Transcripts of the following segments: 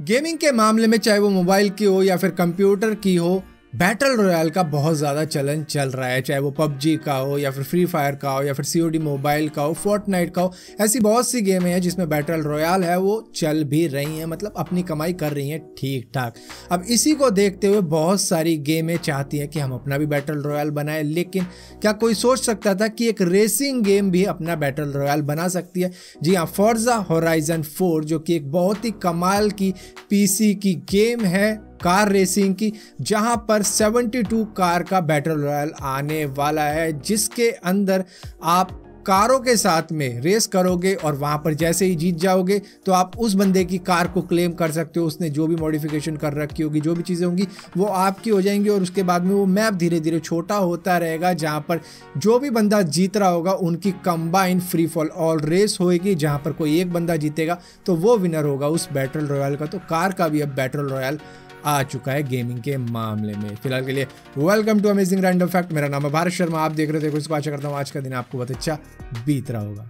Gaming के मामले में चाहे वो मोबाइल की हो या फिर कंप्यूटर की हो, बैटल रॉयल का बहुत ज़्यादा चलन चल रहा है। चाहे वो पबजी का हो या फिर फ्री फायर का हो या फिर COD मोबाइल का हो, फोर्टनाइट का हो, ऐसी बहुत सी गेमें हैं जिसमें बैटल रॉयल है वो चल भी रही हैं, मतलब अपनी कमाई कर रही हैं ठीक ठाक। अब इसी को देखते हुए बहुत सारी गेमें चाहती हैं कि हम अपना भी बैटल रॉयल बनाएं, लेकिन क्या कोई सोच सकता था कि एक रेसिंग गेम भी अपना बैटल रॉयल बना सकती है? जी हाँ, फोर्जा होराइजन 4 जो कि एक बहुत ही कमाल की PC की गेम है कार रेसिंग की, जहां पर 72 कार का बैटल रॉयल आने वाला है, जिसके अंदर आप कारों के साथ में रेस करोगे और वहां पर जैसे ही जीत जाओगे तो आप उस बंदे की कार को क्लेम कर सकते हो। उसने जो भी मॉडिफिकेशन कर रखी होगी, जो भी चीज़ें होंगी वो आपकी हो जाएंगी और उसके बाद में वो मैप धीरे धीरे छोटा होता रहेगा, जहां पर जो भी बंदा जीत रहा होगा उनकी combine free fall all race होएगी, जहां पर कोई एक बंदा जीतेगा तो वो विनर होगा उस बैटल रॉयल का। तो कार का भी अब बैटल रॉयल आ चुका है गेमिंग के मामले में। फिलहाल के लिए welcome to amazing random fact. मेरा नाम है भारत शर्मा, आप देख रहे थे कुछ। आशा करता हूँ आज का दिन आपको बहुत अच्छा बीत रहा होगा।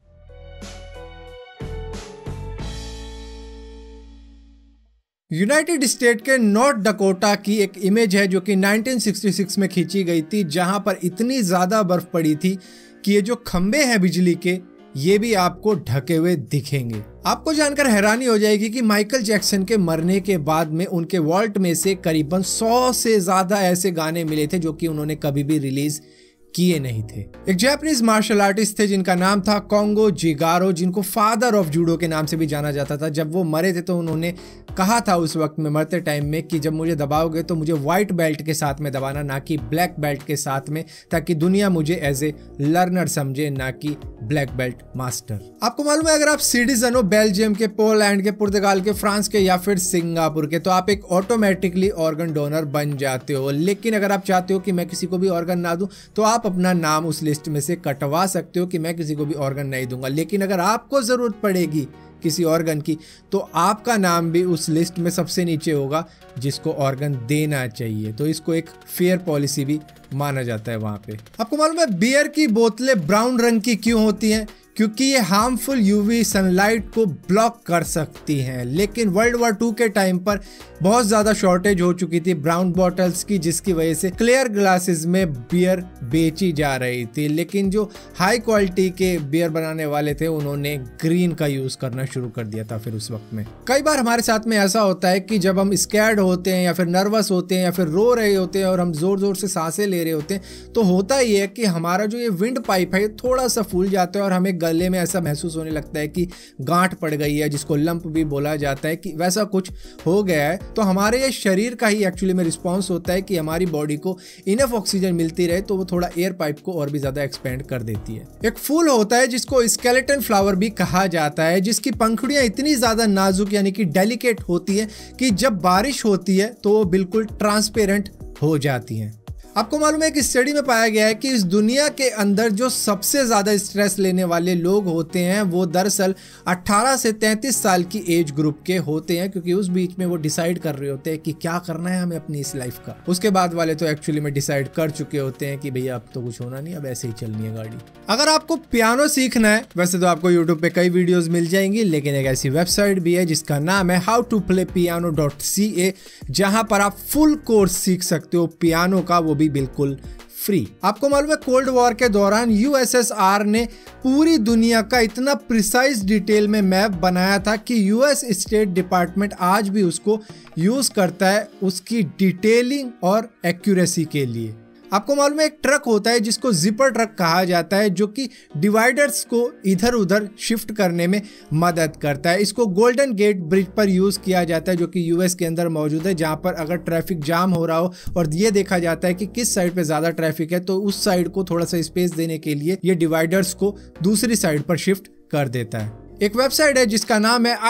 यूनाइटेड स्टेट के नॉर्थ डकोटा की एक इमेज है जो कि 1966 में खींची गई थी, जहां पर इतनी ज्यादा बर्फ पड़ी थी कि ये जो खंबे हैं बिजली के, ये भी आपको ढके हुए दिखेंगे। आपको जानकर हैरानी हो जाएगी कि माइकल जैक्सन के मरने के बाद में उनके वॉल्ट में से करीबन 100 से ज्यादा ऐसे गाने मिले थे जो कि उन्होंने कभी भी रिलीज किए नहीं थे। एक जापानीज मार्शल आर्टिस्ट थे जिनका नाम था कोंगो जिगारो, जिनको फादर ऑफ जूडो के नाम से भी जाना जाता था। जब वो मरे थे तो उन्होंने कहा था उस वक्त में, मरते टाइम में, कि जब मुझे दबाओगे तो मुझे व्हाइट बेल्ट के साथ में दबाना, ना कि ब्लैक बेल्ट के साथ में, ताकि दुनिया मुझे एज ए लर्नर समझे, ना कि ब्लैक बेल्ट मास्टर। आपको मालूम है, अगर आप सिटीजन हो बेल्जियम के, पोलैंड के, पुर्तगाल के, फ्रांस के या फिर सिंगापुर के, तो आप एक ऑटोमेटिकली ऑर्गन डोनर बन जाते हो। लेकिन अगर आप चाहते हो कि मैं किसी को भी ऑर्गन ना दूं, तो आप अपना नाम उस लिस्ट में से कटवा सकते हो कि मैं किसी को भी ऑर्गन नहीं दूंगा। लेकिन अगर आपको जरूरत पड़ेगी किसी ऑर्गन की, तो आपका नाम भी उस लिस्ट में सबसे नीचे होगा जिसको ऑर्गन देना चाहिए। तो इसको एक फेयर पॉलिसी भी माना जाता है वहां पे। आपको मालूम है बियर की बोतलें ब्राउन रंग की क्यों होती हैं? क्योंकि ये हार्मफुल UV सनलाइट को ब्लॉक कर सकती हैं। लेकिन वर्ल्ड वॉर 2 के टाइम पर बहुत ज़्यादा शॉर्टेज हो चुकी थी ब्राउन बॉटल्स की, जिसकी वजह से क्लियर ग्लासेस में बियर बेची जा रही थी। लेकिन जो हाई क्वालिटी के बियर बनाने वाले थे उन्होंने ग्रीन का यूज़ करना शुरू कर दिया था। फिर उस वक्त में कई बार हमारे साथ में ऐसा होता है कि जब हम स्कैर्ड होते हैं या फिर नर्वस होते हैं या फिर रो रहे होते हैं और हम जोर जोर से सांसें ले रहे होते हैं, तो होता ही है कि हमारा जो ये विंड पाइप है थोड़ा सा फूल जाता है और हमें गले में ऐसा महसूस होने लगता है कि गांठ पड़ गई है, जिसको लंप भी बोला जाता है, कि वैसा कुछ हो गया है। तो हमारे ये शरीर का ही एक्चुअली में रिस्पॉन्स होता है कि हमारी बॉडी को इनफ ऑक्सीजन मिलती रहे, तो वो थोड़ा एयर पाइप को और भी ज्यादा एक्सपेंड कर देती है। एक फूल होता है जिसको स्केलेटन फ्लावर भी कहा जाता है, जिसकी पंखुड़ियां इतनी ज्यादा नाजुक यानी कि डेलिकेट होती है कि जब बारिश होती है तो वो बिल्कुल ट्रांसपेरेंट हो जाती हैं। आपको मालूम है कि स्टडी में पाया गया है कि इस दुनिया के अंदर जो सबसे ज़्यादा स्ट्रेस लेने वाले लोग होते हैं वो दरअसल 18 से 33 साल की एज ग्रुप के होते हैं, क्योंकि उस बीच में वो डिसाइड कर रहे होते हैं कि क्या करना है हमें अपनी इस लाइफ का। उसके बाद वाले तो एक्चुअली में डिसाइड कर चुके होते हैं कि भैया अब तो कुछ होना नहीं, अब ऐसे ही चलनी है गाड़ी। अगर आपको पियानो सीखना है, वैसे तो आपको यूट्यूब पे कई वीडियोज मिल जाएंगी, लेकिन एक ऐसी वेबसाइट भी है जिसका नाम है howtoplaypiano.ca, जहां पर आप फुल कोर्स सीख सकते हो पियानो का, वो भी बिल्कुल फ्री। आपको मालूम है कोल्ड वॉर के दौरान USSR ने पूरी दुनिया का इतना प्रिसाइज डिटेल में मैप बनाया था कि US स्टेट डिपार्टमेंट आज भी उसको यूज करता है उसकी डिटेलिंग और एक्यूरेसी के लिए। आपको मालूम है एक ट्रक होता है जिसको जिपर ट्रक कहा जाता है, जो कि डिवाइडर्स को इधर उधर शिफ्ट करने में मदद करता है। इसको गोल्डन गेट ब्रिज पर यूज किया जाता है, जो कि US के अंदर मौजूद है, जहां पर अगर ट्रैफिक जाम हो रहा हो और ये देखा जाता है कि किस साइड पे ज्यादा ट्रैफिक है, तो उस साइड को थोड़ा सा स्पेस देने के लिए ये डिवाइडर्स को दूसरी साइड पर शिफ्ट कर देता है। एक वेबसाइट है जिसका नाम है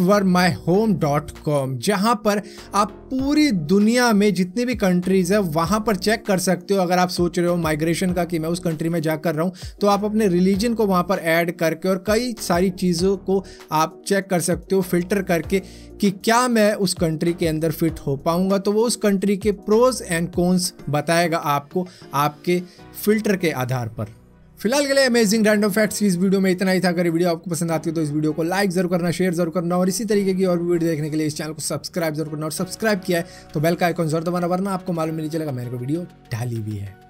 ifitwormyhome.com, जहां पर आप पूरी दुनिया में जितनी भी कंट्रीज है वहां पर चेक कर सकते हो। अगर आप सोच रहे हो माइग्रेशन का कि मैं उस कंट्री में जाकर रहा हूं, तो आप अपने रिलीजन को वहां पर ऐड करके और कई सारी चीज़ों को आप चेक कर सकते हो फिल्टर करके कि क्या मैं उस कंट्री के अंदर फिट हो पाऊंगा। तो वो उस कंट्री के प्रोज एंड कॉन्स बताएगा आपको आपके फिल्टर के आधार पर। फिलहाल के लिए अमेजिंग रैंडम फैक्ट्स की इस वीडियो में इतना ही था। अगर ये वीडियो आपको पसंद आती है तो इस वीडियो को लाइक जरूर करना, शेयर जरूर करना और इसी तरीके की और भी वीडियो देखने के लिए इस चैनल को सब्सक्राइब जरूर करना। और सब्सक्राइब किया है तो बेल का आइकॉन जरूर दबाना, वरना आपको मालूम नहीं चलेगा मैंने कोई वीडियो डाली भी है।